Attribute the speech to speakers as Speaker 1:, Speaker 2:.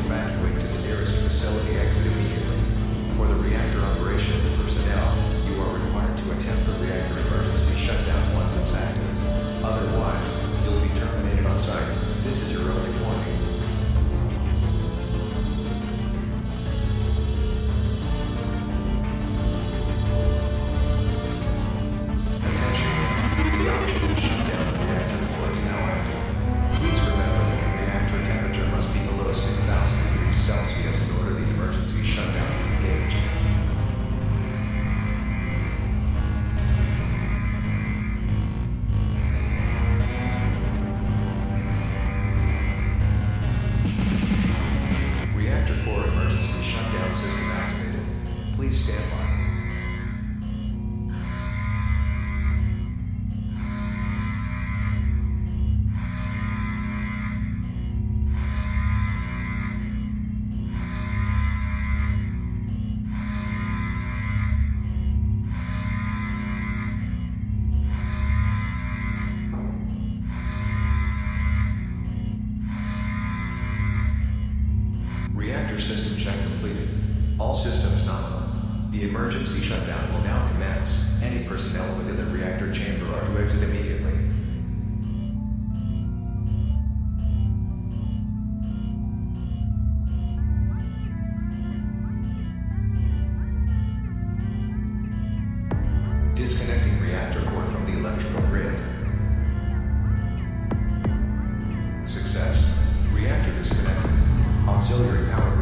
Speaker 1: evacuate to the nearest facility exit immediately. For the reactor operations personnel, you are required to attempt the reactor emergency shutdown once it's active. Otherwise, you'll be terminated on site. This is your only warning. Please stand by. Reactor system check completed. All systems nominal. The emergency shutdown will now commence. Any personnel within the reactor chamber are to exit immediately. Disconnecting reactor core from the electrical grid. Success. Reactor disconnected. Auxiliary power